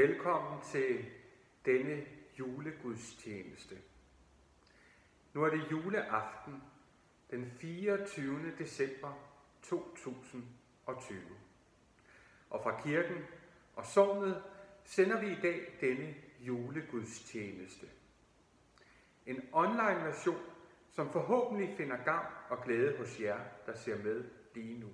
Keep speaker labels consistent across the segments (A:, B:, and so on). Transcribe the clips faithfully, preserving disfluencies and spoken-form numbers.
A: Velkommen til denne julegudstjeneste. Nu er det juleaften den fireogtyvende december to tusind og tyve. Og fra kirken og sognet sender vi i dag denne julegudstjeneste. En online version, som forhåbentlig finder gavn og glæde hos jer, der ser med lige nu.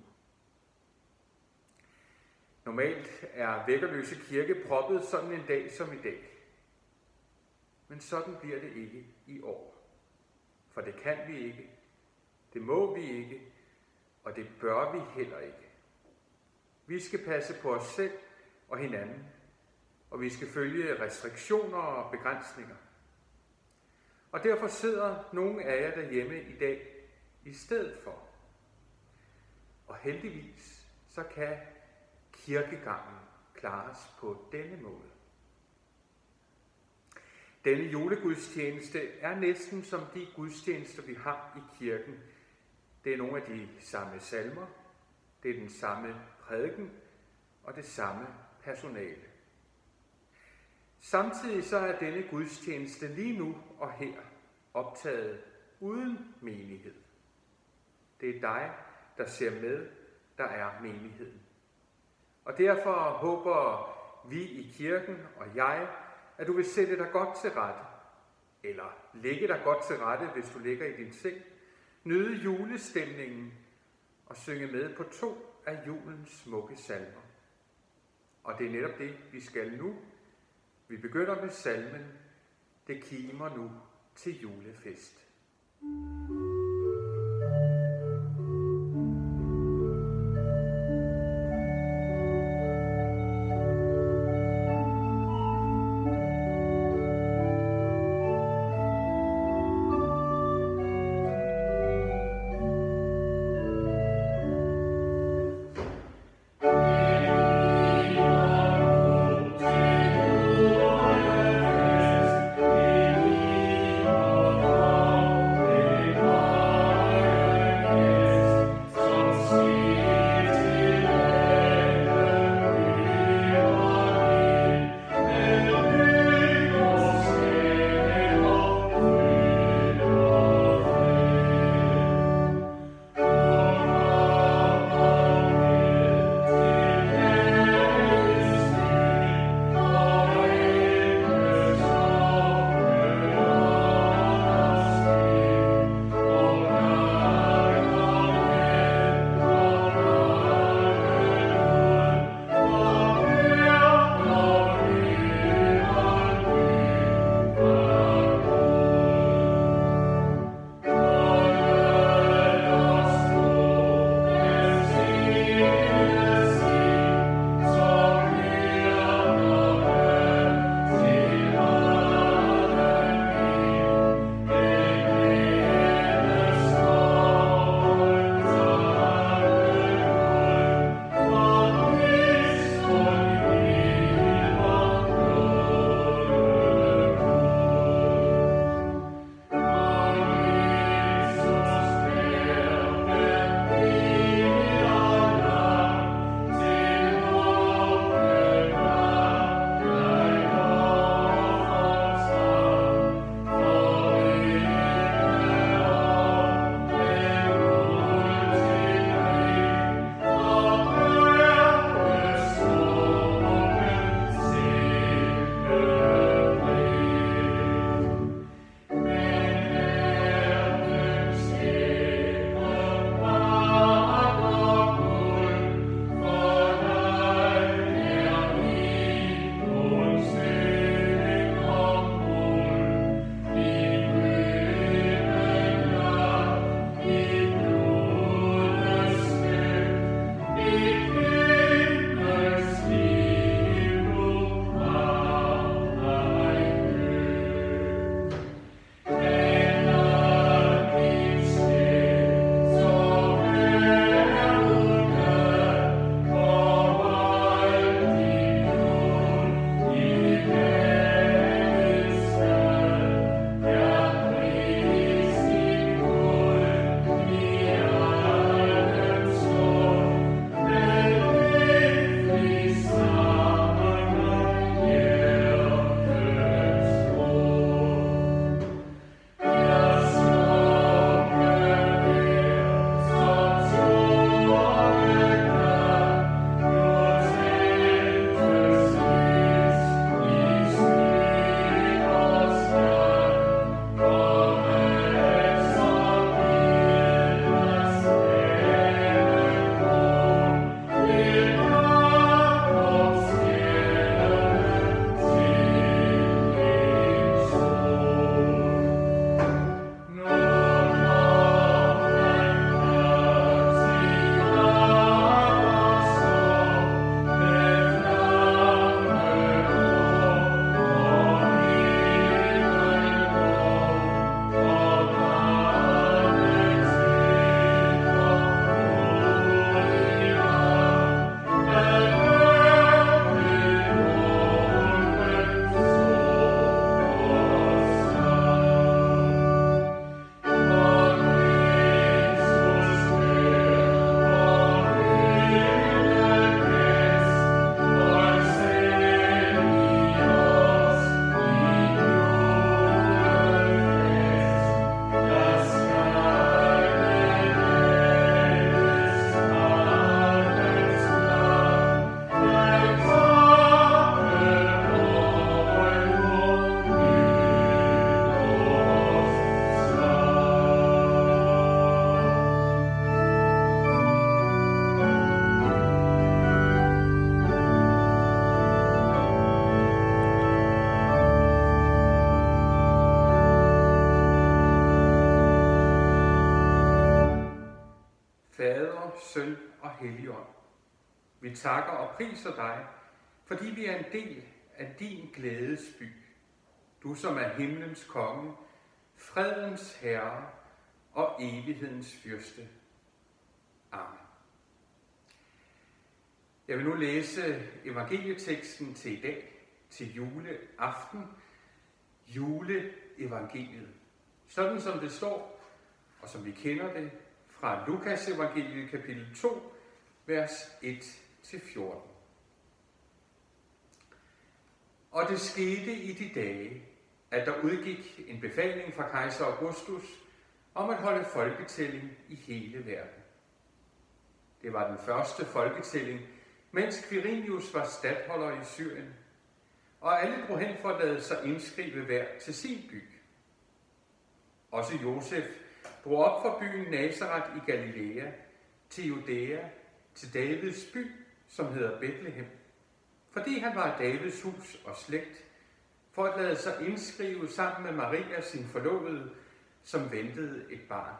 A: Normalt er Væggerløse Kirke proppet sådan en dag som i dag. Men sådan bliver det ikke i år. For det kan vi ikke, det må vi ikke, og det bør vi heller ikke. Vi skal passe på os selv og hinanden, og vi skal følge restriktioner og begrænsninger. Og derfor sidder nogle af jer derhjemme i dag i stedet for. Og heldigvis så kan kirkegangen klares på denne måde. Denne julegudstjeneste er næsten som de gudstjenester, vi har i kirken. Det er nogle af de samme salmer, det er den samme prædiken og det samme personale. Samtidig så er denne gudstjeneste lige nu og her optaget uden menighed. Det er dig, der ser med, der er menigheden. Og derfor håber vi i kirken og jeg, at du vil sætte dig godt til rette, eller lægge dig godt til rette, hvis du ligger i din seng, nyde julestemningen og synge med på to af julens smukke salmer. Og det er netop det, vi skal nu. Vi begynder med salmen, Det kimer nu til julefest.
B: Amen.
A: Søn og Helligånd. Vi takker og priser dig, fordi vi er en del af din glædesby. Du som er himlens konge, fredens herre og evighedens fyrste. Amen. Jeg vil nu læse evangelieteksten til i dag, til juleaften, juleevangeliet. Sådan som det står, og som vi kender det, fra Lukas evangeliet kapitel to, vers et til fjorten. Og det skete i de dage, at der udgik en befaling fra kejser Augustus om at holde folketælling i hele verden. Det var den første folketælling, mens Quirinius var statholder i Syrien, og alle drog hen for at lade sig indskrive hver til sin by. Også Josef drog op fra byen Nazaret i Galilea til Judæa, til Davids by, som hedder Betlehem, fordi han var af Davids hus og slægt, for at lade sig indskrive sammen med Maria, sin forlovede, som ventede et barn.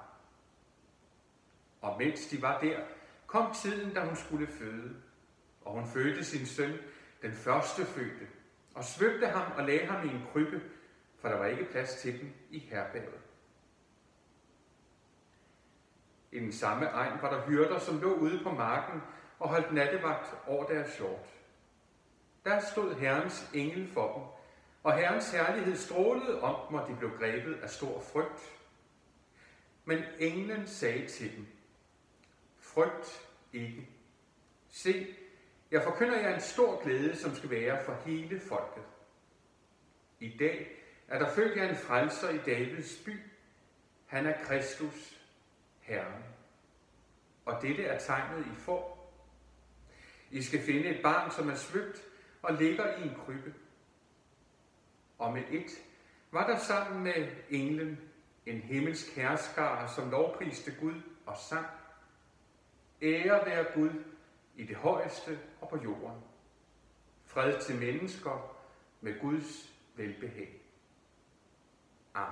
A: Og mens de var der, kom tiden, da hun skulle føde, og hun fødte sin søn, den første fødte, og svøbte ham og lagde ham i en krybbe, for der var ikke plads til dem i herberget. I den samme egn var der hyrder, som lå ude på marken og holdt nattevagt over deres hjort. Der stod Herrens engel for dem, og Herrens herlighed strålede om dem, og de blev grebet af stor frygt. Men englen sagde til dem: Frygt ikke. Se, jeg forkynder jer en stor glæde, som skal være for hele folket. I dag er der født jer en frelser i Davids by. Han er Kristus, Herren. Og dette er tegnet, I får. I skal finde et barn, som er svøbt og ligger i en krybbe. Og med et var der sammen med englen en himmelsk herskare, som lovpriste Gud og sang: Ære være Gud i det højeste og på jorden. Fred til mennesker med Guds velbehag. Amen.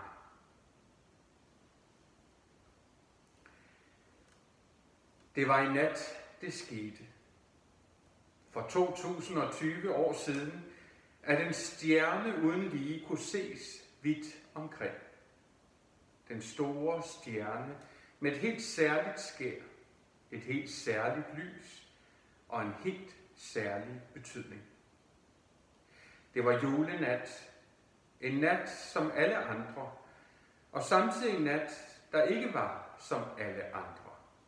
A: Det var i nat, det skete. For to tusind og tyve år siden, at en stjerne uden lige kunne ses vidt omkring. Den store stjerne med et helt særligt skær, et helt særligt lys og en helt særlig betydning. Det var julenat, en nat som alle andre, og samtidig en nat, der ikke var som alle andre.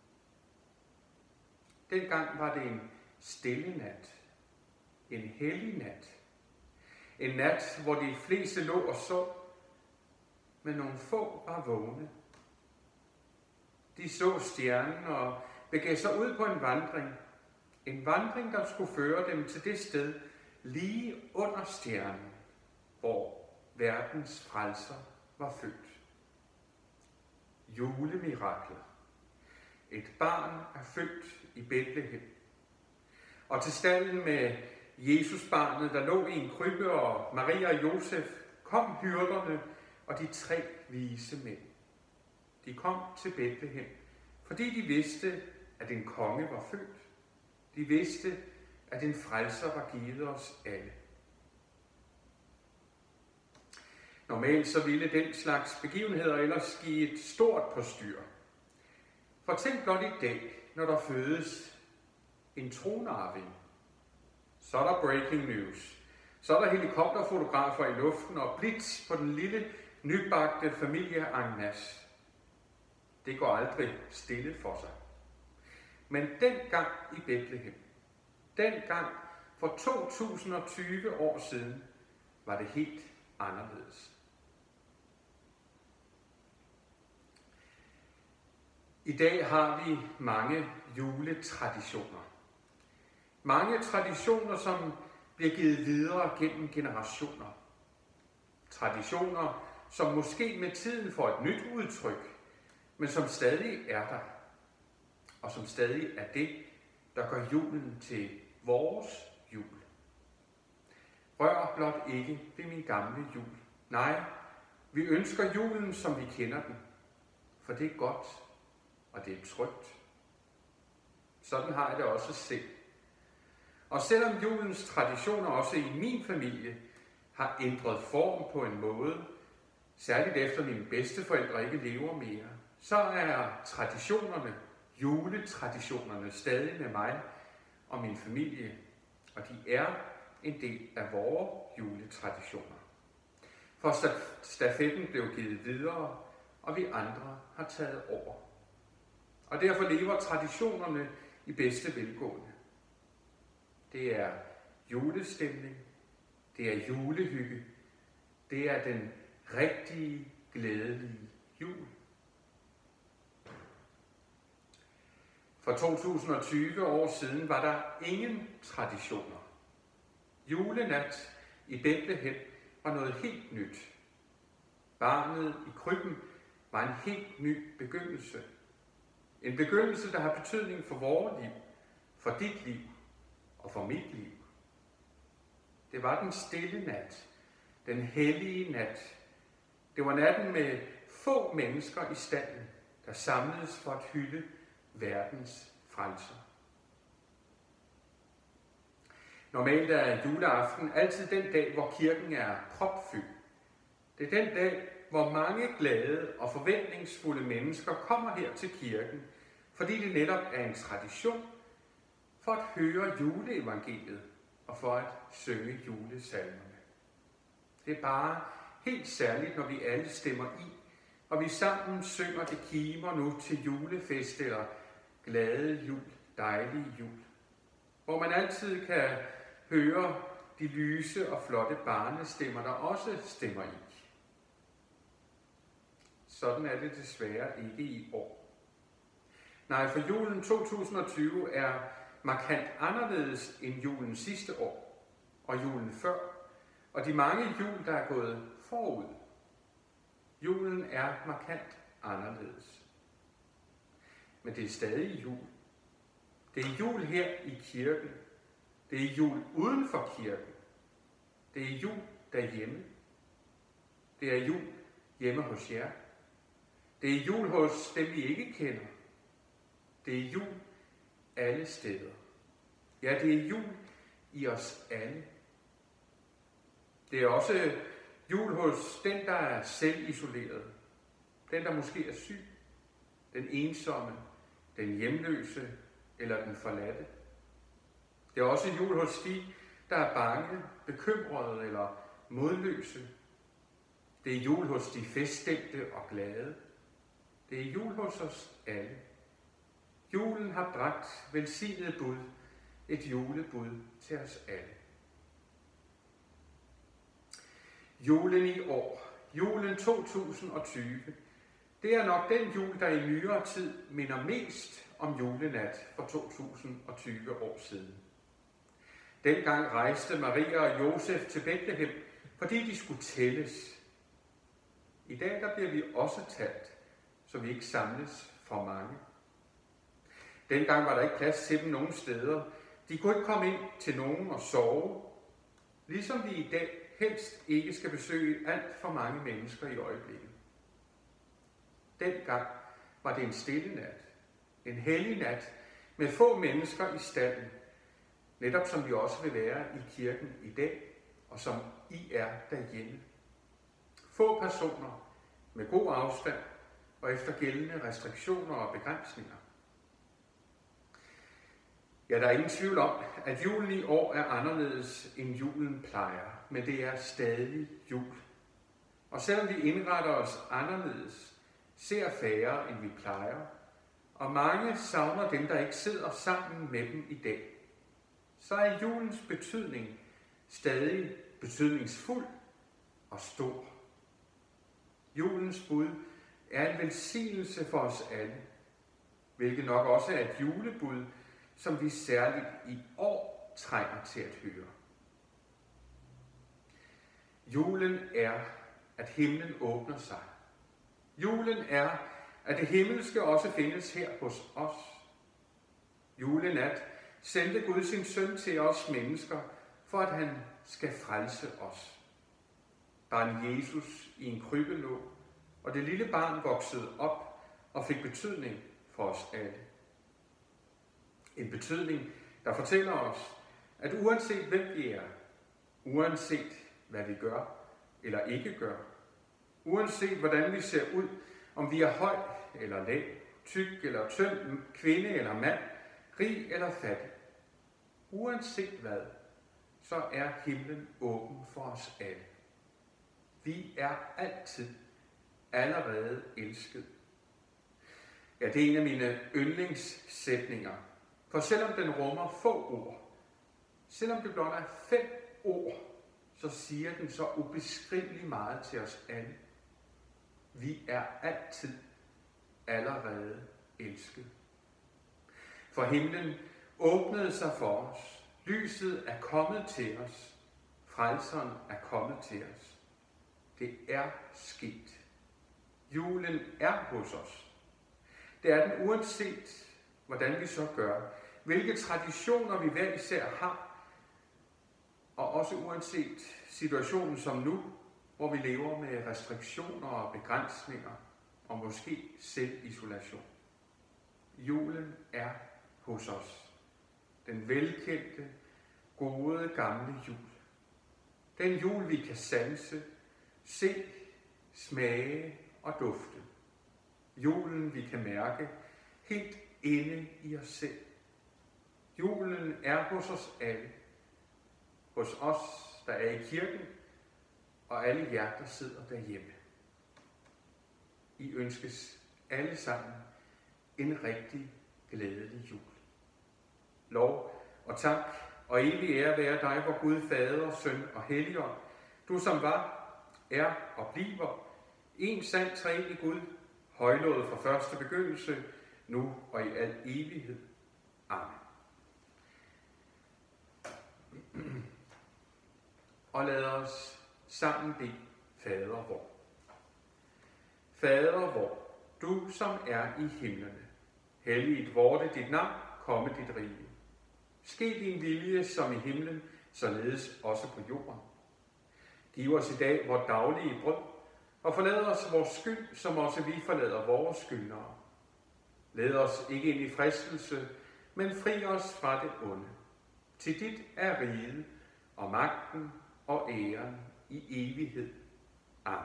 A: Dengang var det en stille nat, en hellig nat, en nat, hvor de fleste lå og sov, men nogle få var vågne. De så stjernen og begav sig ud på en vandring, en vandring, der skulle føre dem til det sted lige under stjernen, hvor verdens frelser var født. Julemiraklet. Et barn er født i Betlehem. Og til stalden med Jesusbarnet, der lå i en krybbe, og Maria og Josef, kom hyrderne og de tre vise mænd. De kom til Betlehem, fordi de vidste, at en konge var født. De vidste, at en frelser var givet os alle. Normalt så ville den slags begivenheder ellers give et stort postyr. For tænk blot i dag, når der fødes en tronarving. Så er der breaking news. Så er der helikopterfotografer i luften og blitz på den lille, nybagte familie Agnes. Det går aldrig stille for sig. Men dengang i Betlehem, dengang for to tusind og tyve år siden, var det helt anderledes. I dag har vi mange juletraditioner. Mange traditioner, som bliver givet videre gennem generationer. Traditioner, som måske med tiden får et nyt udtryk, men som stadig er der. Og som stadig er det, der gør julen til vores jul. Rør blot ikke ved min gamle jul. Nej, vi ønsker julen, som vi kender den. For det er godt, og det er trygt. Sådan har jeg det også selv. Og selvom julens traditioner også i min familie har ændret form på en måde, særligt efter mine bedsteforældre ikke lever mere, så er traditionerne, juletraditionerne, stadig med mig og min familie, og de er en del af vores juletraditioner. For stafetten blev givet videre, og vi andre har taget over. Og derfor lever traditionerne i bedste velgående. Det er julestemning, det er julehygge, det er den rigtige, glædelige jul. For to tusind og tyve år siden var der ingen traditioner. Julenat i Bethlehem var noget helt nyt. Barnet i krybben var en helt ny begyndelse. En begyndelse, der har betydning for vores liv, for dit liv og for mit liv. Det var den stille nat, den hellige nat. Det var natten med få mennesker i stalden, der samledes for at hylde verdens frelser. Normalt er juleaften altid den dag, hvor kirken er propfyldt. Det er den dag, hvor mange glade og forventningsfulde mennesker kommer her til kirken, fordi det netop er en tradition for at høre juleevangeliet og for at synge julesalmerne. Det er bare helt særligt, når vi alle stemmer i, og vi sammen synger Det kimer nu til julefest eller Glade jul, dejlige jul, hvor man altid kan høre de lyse og flotte barnestemmer, der også stemmer i. Sådan er det desværre ikke i år. Nej, for julen to tusind og tyve er markant anderledes end julen sidste år og julen før, og de mange jul, der er gået forud. Julen er markant anderledes. Men det er stadig jul. Det er jul her i kirken. Det er jul uden for kirken. Det er jul derhjemme. Det er jul hjemme hos jer. Det er jul hos dem, vi ikke kender. Det er jul alle steder. Ja, det er jul i os alle. Det er også jul hos den, der er selvisoleret. Den, der måske er syg. Den ensomme, den hjemløse eller den forladte. Det er også jul hos de, der er bange, bekymrede eller modløse. Det er jul hos de feststemte og glade. Det er jul hos os alle. Julen har bragt velsignet bud, et julebud til os alle. Julen i år, julen to tusind og tyve, det er nok den jul, der i nyere tid minder mest om julenat for to tusind og tyve år siden. Dengang rejste Maria og Josef til Bethlehem, fordi de skulle tælles. I dag der bliver vi også talt, så vi ikke samles for mange. Dengang var der ikke plads til dem nogen steder. De kunne ikke komme ind til nogen og sove, ligesom vi i dag helst ikke skal besøge alt for mange mennesker i øjeblikket. Dengang var det en stille nat, en hellig nat med få mennesker i stalden, netop som vi også vil være i kirken i dag, og som I er derhjemme. Få personer med god afstand og efter gældende restriktioner og begrænsninger. Ja, der er ingen tvivl om, at julen i år er anderledes end julen plejer, men det er stadig jul. Og selvom vi indretter os anderledes, ser færre end vi plejer, og mange savner dem, der ikke sidder sammen med dem i dag, så er julens betydning stadig betydningsfuld og stor. Julens bud er en velsignelse for os alle, hvilket nok også er et julebud, som vi særligt i år trænger til at høre. Julen er, at himlen åbner sig. Julen er, at det himmelske også findes her hos os. Julenat sendte Gud sin søn til os mennesker, for at han skal frelse os. Barn Jesus i en krybbe lå, og det lille barn voksede op og fik betydning for os alle. En betydning, der fortæller os, at uanset hvem vi er, uanset hvad vi gør eller ikke gør, uanset hvordan vi ser ud, om vi er høj eller lav, tyk eller tynd, kvinde eller mand, rig eller fattig, uanset hvad, så er himlen åben for os alle. Vi er altid allerede elsket. Ja, det er en af mine yndlingssætninger, for selvom den rummer få ord, selvom det blot er fem ord, så siger den så ubeskriveligt meget til os alle. Vi er altid allerede elsket. For himlen åbnede sig for os. Lyset er kommet til os. Frelseren er kommet til os. Det er sket. Julen er hos os. Det er den uanset, hvordan vi så gør, hvilke traditioner vi hver især har, og også uanset situationen som nu, hvor vi lever med restriktioner og begrænsninger, og måske selvisolation. Julen er hos os. Den velkendte, gode, gamle jul. Den jul, vi kan sanse, se, smage og dufte. Julen, vi kan mærke helt inde i os selv. Julen er hos os alle. Hos os, der er i kirken, og alle jer, der sidder derhjemme. I ønskes alle sammen en rigtig glædelig jul. Lov og tak og evig ære være dig, vor Gud, Fader, Søn og Helligånd, du som var, er og bliver en sand treenig Gud, højlovet fra første begyndelse, nu og i al evighed. Amen. Og lad os sammen bede Fader vor. Fader vor, du som er i himlene, helliget vorte dit navn, komme dit rige. Ske din vilje som i himlen, således også på jorden. Giv os i dag vores daglige brød, og forlad os vores skyld, som også vi forlader vores skyldnere. Led os ikke ind i fristelse, men fri os fra det onde. Til dit er riget, og magten og æren i evighed. Amen.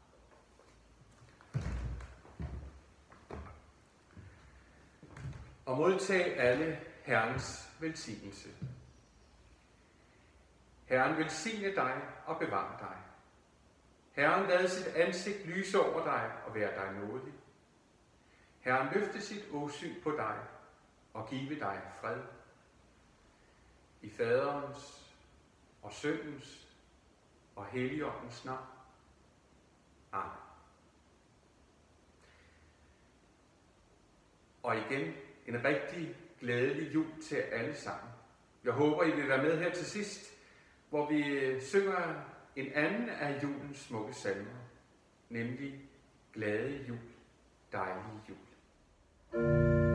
A: Og modtag alle Herrens velsignelse. Herren velsigne dig og bevare dig. Herren lade sit ansigt lyse over dig og være dig nådig. Herren løfte sit åsyn på dig og give dig fred. I Faderens og Søndens og Helligåndens navn. Amen. Og igen en rigtig glædelig jul til alle sammen. Jeg håber, I vil være med her til sidst, hvor vi synger en anden af julens smukke salmer, nemlig Glade jul, dejlige jul.